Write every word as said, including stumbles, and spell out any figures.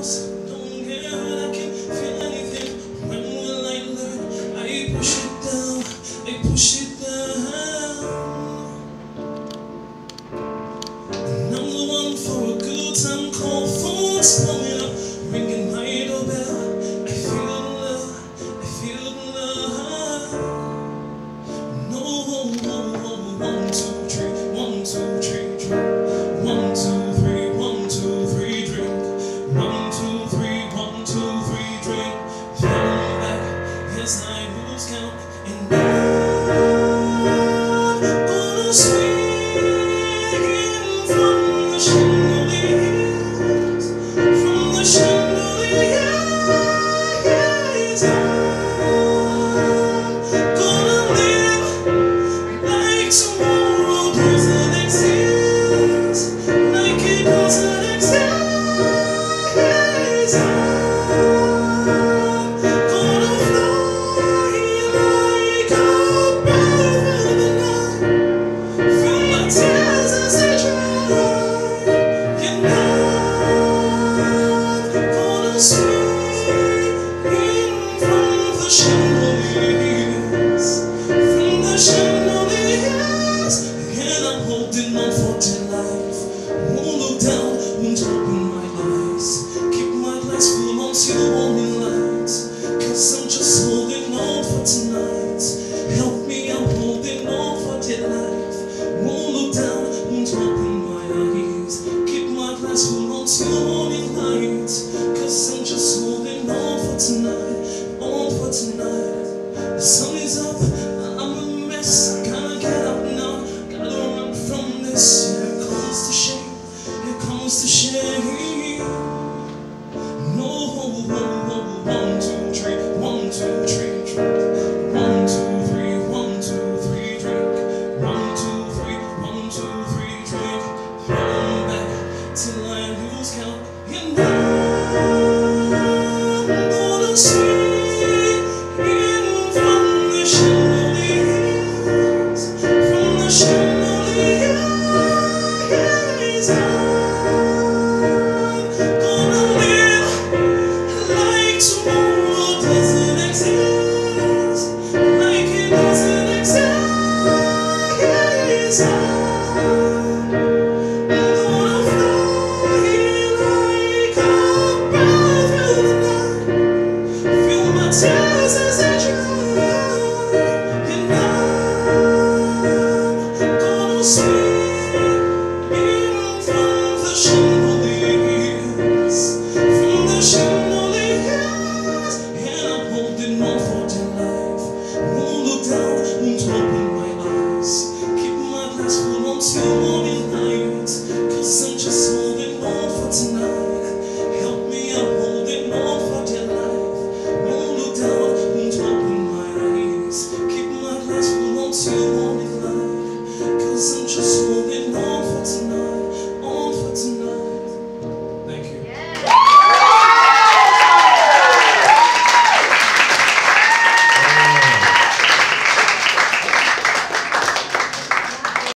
lost, don't get hurt, I can feel anything. When will I learn? I push it down, I push it down. And I'm the one for a good time call, phone's blowing up, ringing my doorbell. I feel the love, I feel the love. No, one, one, one, two, three, one, two, three, drink. One, two, three, one, two, three, drink. One, two, three, one, two, three, drink. Fall back, yes, I lose count, and I'm gonna swing from the chandeliers, from the chandeliers. I'm gonna live like tomorrow doesn't exist, like it doesn't exist. I'm gonna fly like a bird in the night, from my tears as they dry. And I'm gonna swing from the chandeliers, from the chandeliers. And I'm holding on for dear life. Won't look down, won't open my eyes. Keep my glass full until the morning light, 'cause I'm just holding on for tonight. Help me, I'm holding on for dear life. Won't look down, won't open my eyes. Keep my glass full until the morning light, 'cause I'm just holding on for tonight, on for tonight. The sun is up, I'm a mess, I gotta get up now, gotta run from this. Here comes the shame, here comes the shame. No, one, two, three, one, two, three, drink. One, two, three, one, two, three, drink. One, two, three, one, two, three, drink. Fall back till I lose count, and I'm gonna swing.